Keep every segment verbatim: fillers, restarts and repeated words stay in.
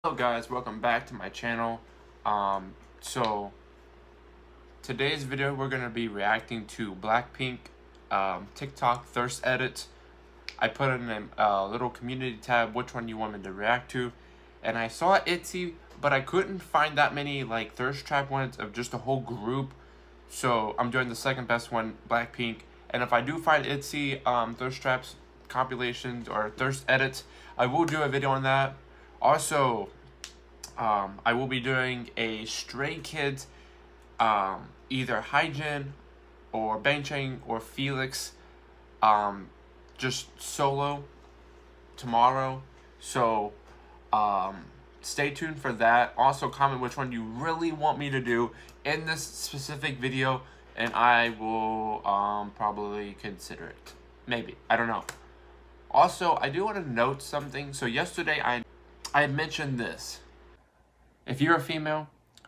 Hello guys, welcome back to my channel. Um, so today's video we're gonna be reacting to Blackpink um, TikTok thirst edits. I put in a uh, little community tab which one you want me to react to, and I saw Itzy, but I couldn't find that many like thirst trap ones of just a whole group. So I'm doing the second best one, Blackpink, and if I do find Itzy um, thirst traps compilations or thirst edits, I will do a video on that. Also, um, I will be doing a Stray Kids, um, either Hyejin or Bangtan or Felix, um, just solo tomorrow. So, um, stay tuned for that. Also, comment which one you really want me to do in this specific video, and I will um, probably consider it. Maybe. I don't know. Also, I do want to note something. So, yesterday I... I had mentioned this. If you're a female,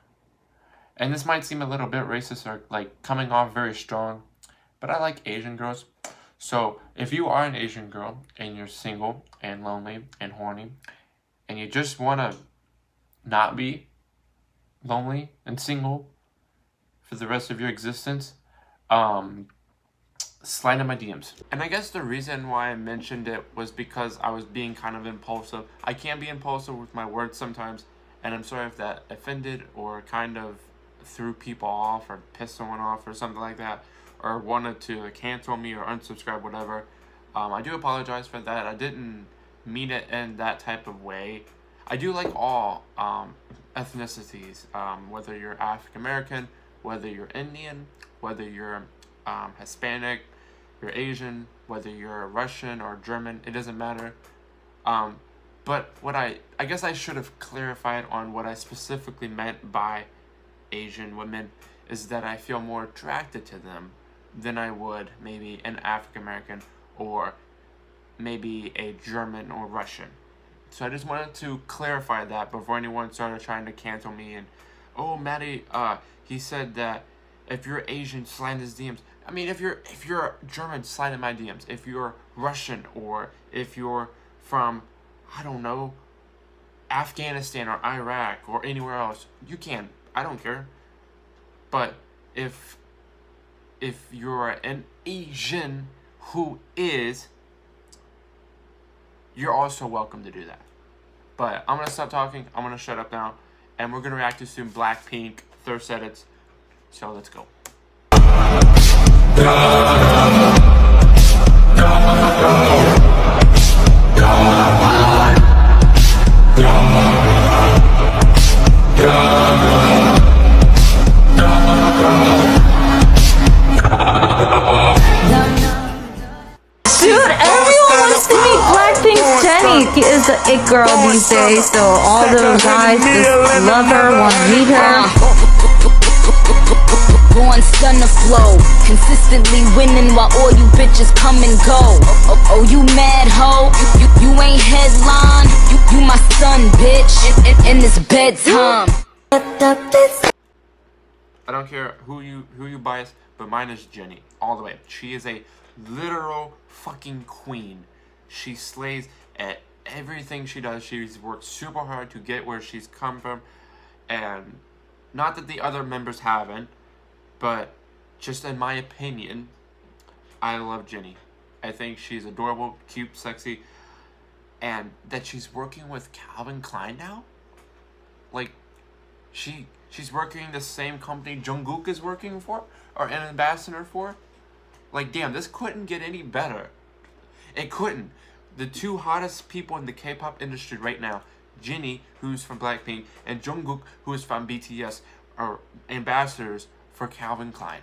and this might seem a little bit racist or like coming off very strong, but I like Asian girls. So if you are an Asian girl and you're single and lonely and horny, and you just want to not be lonely and single for the rest of your existence, um, slide in my D Ms. And I guess the reason why I mentioned it was because I was being kind of impulsive. I can be impulsive with my words sometimes, and I'm sorry if that offended or kind of threw people off or pissed someone off or something like that, or wanted to cancel me or unsubscribe, whatever. Um, I do apologize for that. I didn't mean it in that type of way. I do like all um, ethnicities, um, whether you're African American, whether you're Indian, whether you're um, Hispanic, you're Asian, whether you're Russian or German, it doesn't matter. Um, but what I, I guess I should have clarified on what I specifically meant by Asian women is that I feel more attracted to them than I would maybe an African American or maybe a German or Russian. So I just wanted to clarify that before anyone started trying to cancel me and, oh, Maddie, uh, he said that if you're Asian, slide in his D Ms. I mean, if you're if you're German, slide in my D Ms. If you're Russian or if you're from, I don't know, Afghanistan or Iraq or anywhere else, you can. I don't care. But if if you're an Asian who is, you're also welcome to do that. But I'm gonna stop talking. I'm gonna shut up now, and we're gonna react to some Blackpink thirst edits. So let's go. She is the it girl these days, so all the guys just love her, want to meet her. Born stun the flow, consistently winning while all you bitches come and go. Oh, oh, oh you mad hoe? You, you, you ain't headline. You, you my son, bitch. In, in, in this bedtime. I don't care who you who you bias, but mine is Jennie all the way. She is a literal fucking queen. She slays at everything she does. She's worked super hard to get where she's come from, and not that the other members haven't, but just in my opinion, I love Jennie. I think she's adorable, cute, sexy, and that she's working with Calvin Klein now. Like, she she's working the same company Jungkook is working for, or an ambassador for. Like, damn, this couldn't get any better. It couldn't. The two hottest people in the K-pop industry right now, Jennie, who's from Blackpink, and Jungkook, who is from B T S, are ambassadors for Calvin Klein.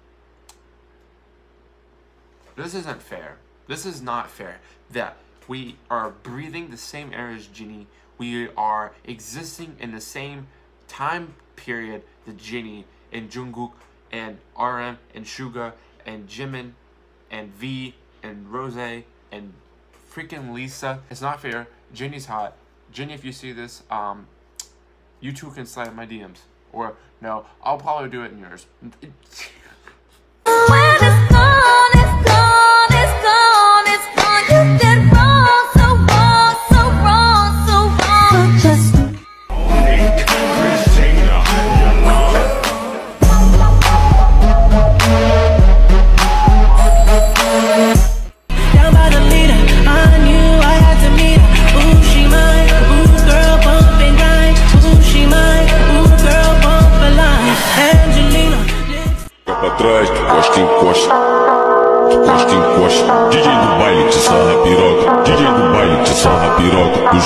This isn't fair. This is not fair that we are breathing the same air as Jennie. We are existing in the same time period that Jennie and Jungkook and R M and Suga and Jimin and V and Rose and freaking Lisa. It's not fair. Jennie's hot. Jennie, if you see this, um, you too can slide in my D Ms. Or, no, I'll probably do it in yours. When it's gone, it's gone, it's gone, it's gone. You did wrong, so wrong, so wrong, so wrong. So just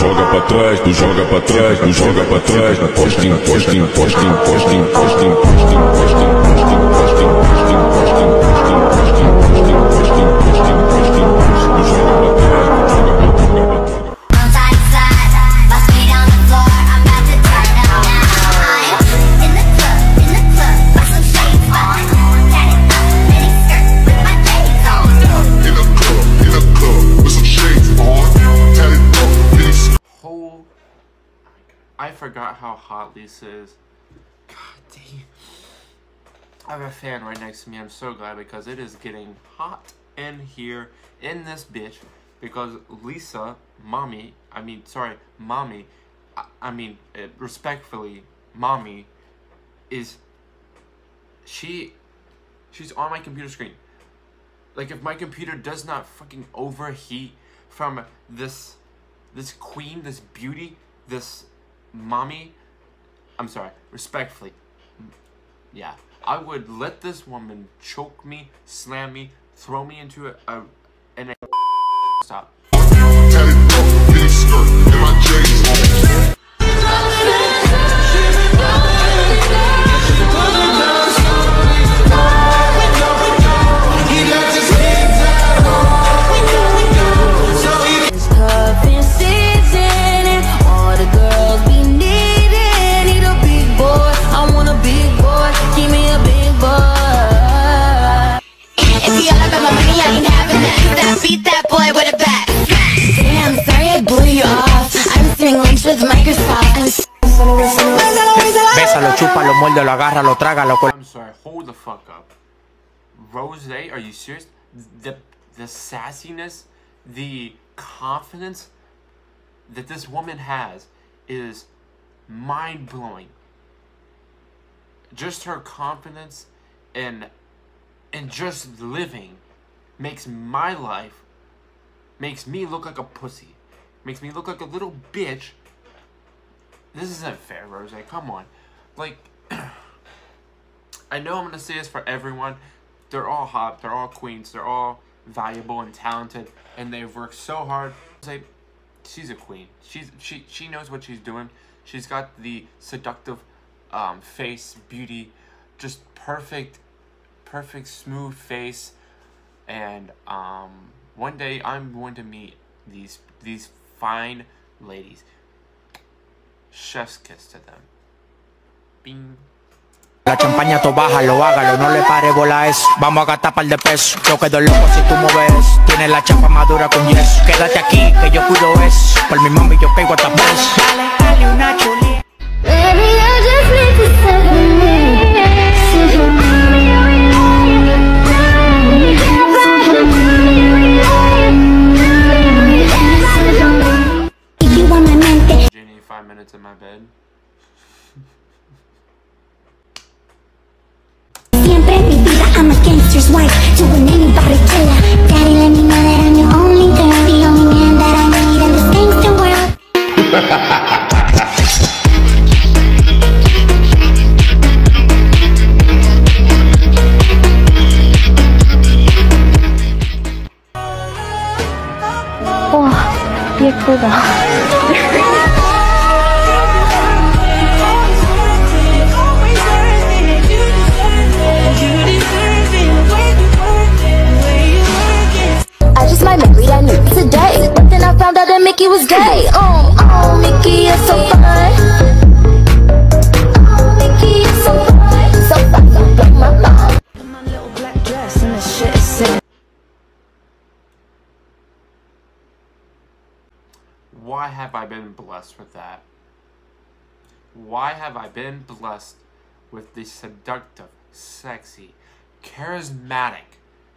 joga pra trás, tu joga pra trás, tu joga pra trás. Posting, posting, posting, posting, posting, posting, posting, posting, posting, posting, posting, posting, posting, posting, posting, posting, posting, tu joga pra trás, tu joga pra trás. On side to side, my feet on the floor, I'm about to turn up now. I'm in the club, in the club, with some shades on. Tatted up, mini skirt with my J's on. In the club, in the club, with some shades on. Tatted up, mini skirt. Whole, I forgot how hot Lisa is. God dang. I have a fan right next to me. I'm so glad because it is getting hot in here in this bitch. Because Lisa, mommy, I mean, sorry, mommy, I, I mean, uh, respectfully, mommy, is, she, she's on my computer screen. Like, if my computer does not fucking overheat from this, this queen, this beauty, this mommy, I'm sorry, respectfully, yeah, I would let this woman choke me, slam me, throw me into a, a in a stop. Tatted up, mini skirt, and my J's on. It's cuffing season and all the girls be needing. Need a big boy, I want a big boy. Give me a big boy. If you all about my money, I ain't having that. That beat that boy with a bat. Damn, sorry I blew you off. I'm streaming links with Microsoft. I'm so Bésalo, chúpalo, muérdelo, agárralo, trágalo. I'm sorry, hold the fuck up. Rose, are you serious? The, the sassiness, the confidence that this woman has is mind-blowing. Just her confidence and and just living makes my life, makes me look like a pussy, makes me look like a little bitch. This isn't fair, Rose, come on. Like, I know I'm gonna say this for everyone, they're all hot, they're all queens, they're all valuable and talented, and they've worked so hard. Like, she's a queen. She's she she knows what she's doing. She's got the seductive um, face, beauty, just perfect, perfect smooth face, and um, one day I'm going to meet these these fine ladies. Chef's kiss to them. Bing. La champaña to bájalo, hágalo, no le pare bola eso. Vamos a gastar par de pesos. Yo quedo loco si tú mueves. Tienes la chapa madura con yeso. Quédate aquí, que yo cuido eso. Por mi mami yo pego hasta preso. Dale, dale una chulita. Baby, I just need to set you on my mente. Jenny, five minutes in my bed. Siempre en mi vida, I'm a gangster's wife. Doing anybody killer. Daddy, let me know that I'm your only girl. The only man that I need in this gangster world. 와, 예쁘다. I just might marry that nigga today, but then I found out that Mickey was gay. Oh, oh, Mickey is so fun. Oh, Mickey is so fun, so fun, so blow my mind. My little black dress and the shit is sick. Why have I been blessed with that? Why have I been blessed with the seductive, sexy, charismatic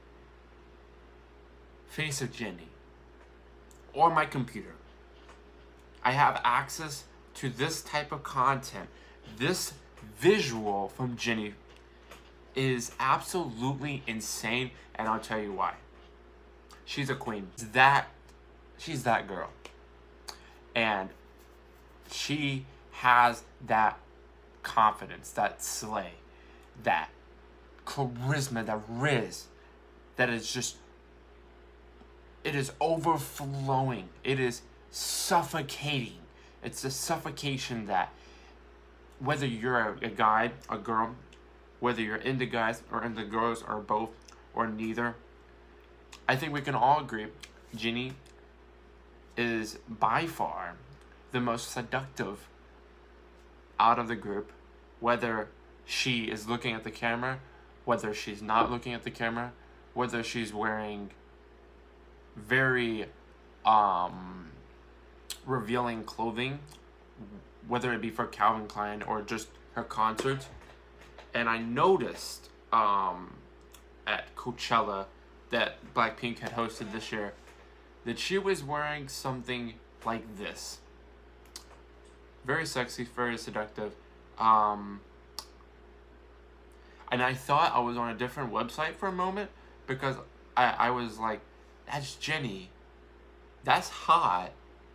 face of Jenny or my computer? I have access to this type of content. This visual from Jenny is absolutely insane, and I'll tell you why. She's a queen. That she's that girl. And she has that confidence, that slay, that charisma, that riz, that is just, it is overflowing. It is suffocating. It's a suffocation that whether you're a, a guy, a girl, whether you're into guys or into girls or both or neither, I think we can all agree Jenny is by far the most seductive out of the group, whether she is looking at the camera, whether she's not looking at the camera, whether she's wearing very um, revealing clothing, whether it be for Calvin Klein or just her concerts. And I noticed um, at Coachella that Blackpink had hosted this year that she was wearing something like this. Very sexy, very seductive. Um, and I thought I was on a different website for a moment because I, I was like, that's Jenny. That's hot.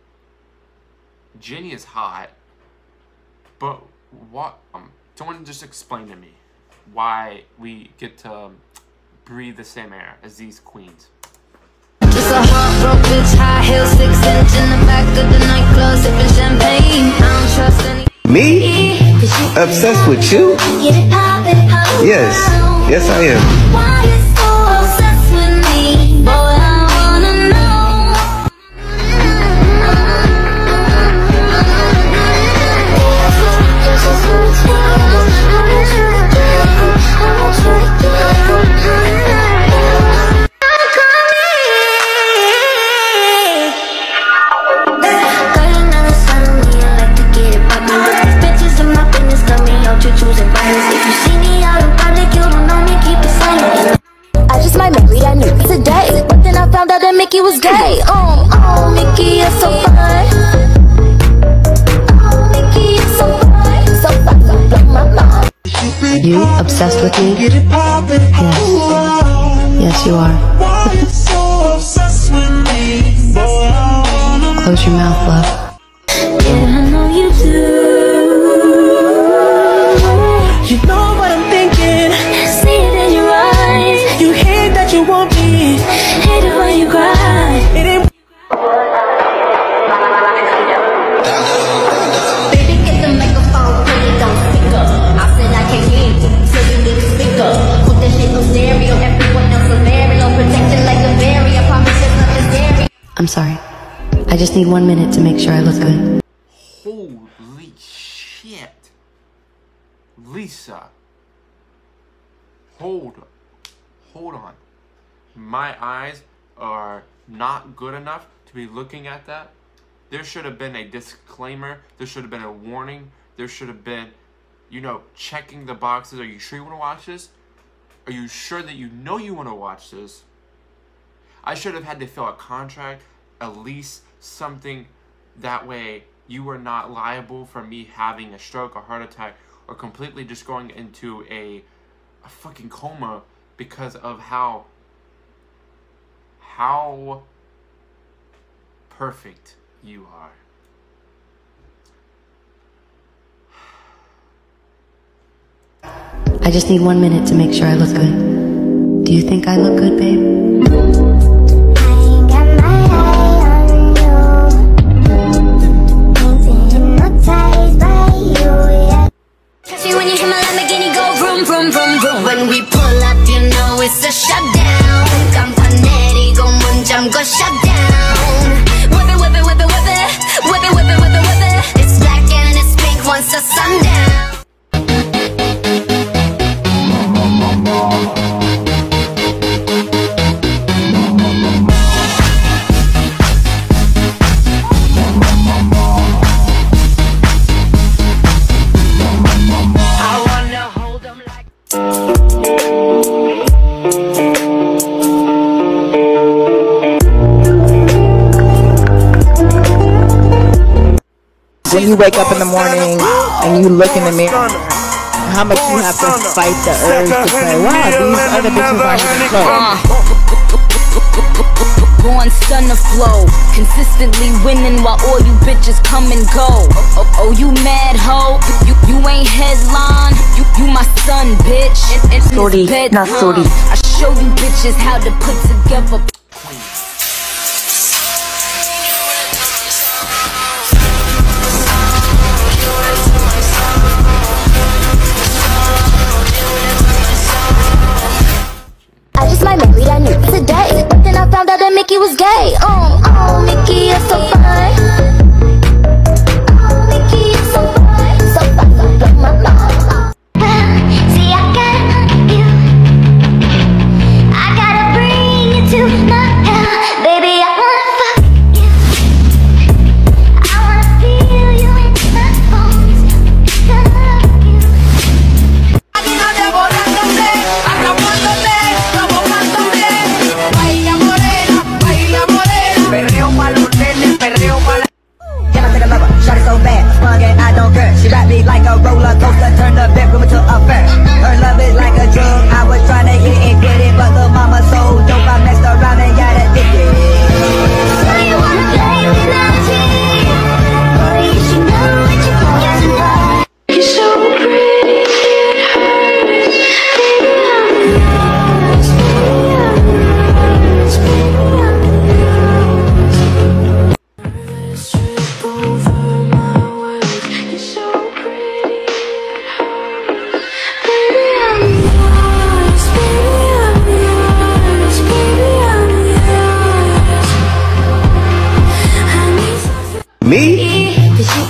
Jenny is hot. But what, um, someone just explain to me why we get to um, breathe the same air as these queens. Just a heartbroken bitch, high heels, six inch in the back of the nightclub, sipping champagne. I don't trust any. Me? Obsessed with you? Yes. Yes, I am. Why you so obsessed with me? Boy, I wanna know. Mickey was gay. Oh, oh, Mickey, you're so fun. Oh, Mickey, you're so fun. So fun, so blow my mind. You obsessed with me? Yes. Yes, you are. Close your mouth, love. Yeah, I know you do. You know what I'm thinking. See it in your eyes. You hate that you want me. Hate it when you cry. It ain't Baby, get the microphone, put it on speaker. I said I can't hear you, so you need to speak up. Put that shit on stereo, everyone else a stereo. Protected like a barrier, promise it's nothing scary. I'm sorry. I just need one minute to make sure I look good. Holy shit. Lisa. Hold on. Hold on. My eyes are not good enough to be looking at that. There should have been a disclaimer. There should have been a warning. There should have been, you know, checking the boxes. Are you sure you want to watch this? Are you sure that you know you want to watch this? I should have had to fill a contract, a lease, something. That way you were not liable for me having a stroke, a heart attack, or completely just going into a, a fucking coma because of how how perfect you are. I just need one minute to make sure I look good. Do you think I look good, babe? When you hear my Lamborghini go vroom, vroom, vroom, vroom. When we pull up, you know it's a shutdown. Campanetti go munjam, go shut down. Whip it, whip it, whip it, whip it. Whip it, whip it, whip it, whip it. It's black and it's pink once the sundown. When you wake up in the morning and you look in the mirror, how much you have to fight the urge to say, wow, these other bitches aren't even close. Born stunner flow, consistently winning while all you bitches come and go. Oh, oh, oh you mad hoe, you, you ain't headline, you, you my son, bitch. In, in Sorry, bed, not huh? sorry. I show you bitches how to put together.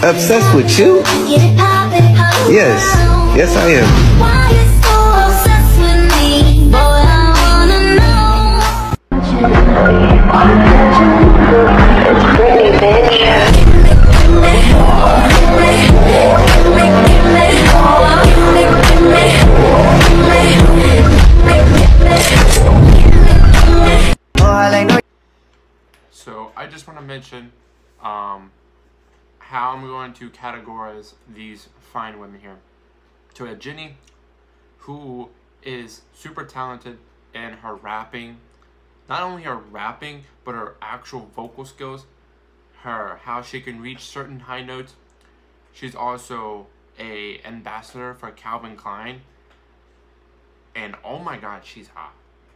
Obsessed with you? Yes. Yes, I am. Why you so obsessed with me? Boy, I wanna know. So I just want to mention um, how I'm going to categorize these fine women here. So we have Jenny, who is super talented in her rapping. Not only her rapping, but her actual vocal skills. Her how she can reach certain high notes. She's also a ambassador for Calvin Klein. And oh my god, she's hot.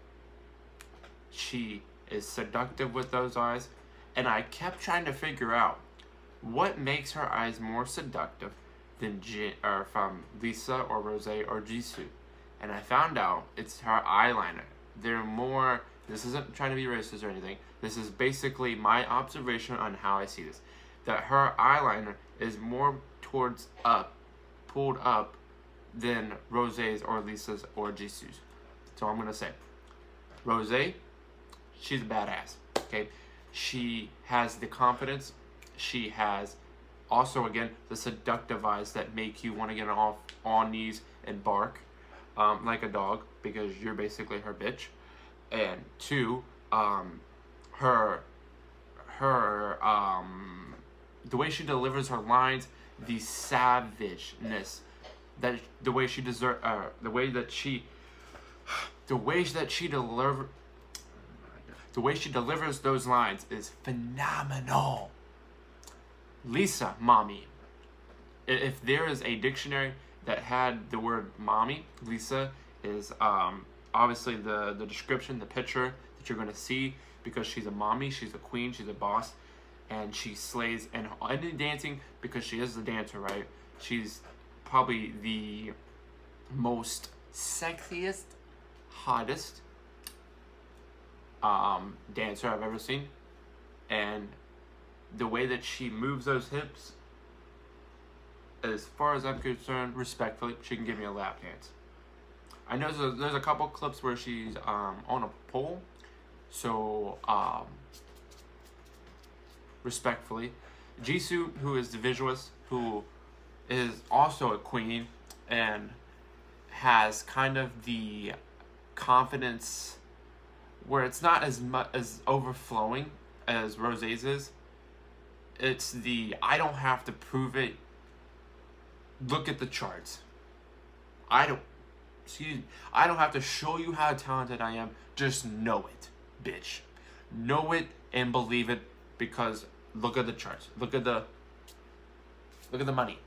She is seductive with those eyes. And I kept trying to figure out what makes her eyes more seductive than J or from Lisa or Rose or Jisoo. And I found out it's her eyeliner. They're more, this isn't trying to be racist or anything. This is basically my observation on how I see this. That her eyeliner is more towards up, pulled up, than Rose's or Lisa's or Jisoo's. So I'm going to say, Rose, she's a badass, okay? She has the confidence. She has also, again, the seductive eyes that make you want to get off on knees and bark um, like a dog because you're basically her bitch. And two, um, her, her, um, the way she delivers her lines, the savageness, that the way she deserve, uh, the way that she, the way that she deliver, the way she delivers those lines is phenomenal. Lisa, mommy. If there is a dictionary that had the word mommy, Lisa is um, obviously the, the description, the picture that you're going to see, because she's a mommy, she's a queen, she's a boss, and she slays and in dancing because she is the dancer, right? She's probably the most sexiest, hottest um, dancer I've ever seen. And the way that she moves those hips, as far as I'm concerned, respectfully, she can give me a lap dance. I know there's a, there's a couple clips where she's um, on a pole, so um, respectfully. Jisoo, who is the visualist, who is also a queen and has kind of the confidence where it's not as much as overflowing as Rose's is. It's the I don't have to prove it. Look at the charts. I don't excuse me. I don't have to show you how talented I am. Just know it, bitch. Know it and believe it, because look at the charts. Look at the look at the money.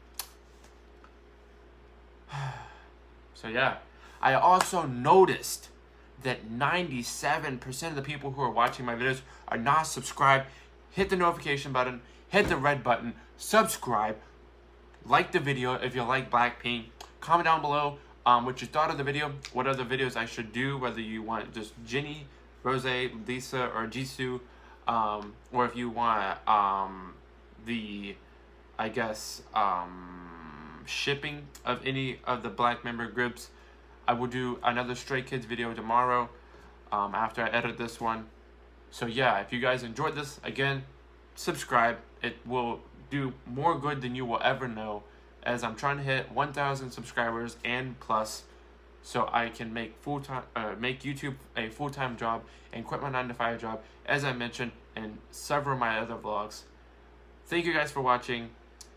So yeah, I also noticed that ninety-seven percent of the people who are watching my videos are not subscribed. Hit the notification button, hit the red button, subscribe, like the video if you like Blackpink. Comment down below um, what you thought of the video, what other videos I should do, whether you want just Jenny, Rose, Lisa, or Jisoo, um, or if you want um, the, I guess, um, shipping of any of the Black member groups. I will do another Stray Kids video tomorrow um, after I edit this one. So yeah, if you guys enjoyed this, again, subscribe. It will do more good than you will ever know, as I'm trying to hit one thousand subscribers and plus, so I can make full time, uh, make YouTube a full time job and quit my nine to five job, as I mentioned in several of my other vlogs. Thank you guys for watching.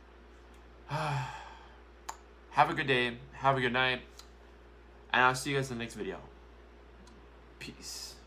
Have a good day. Have a good night. And I'll see you guys in the next video. Peace.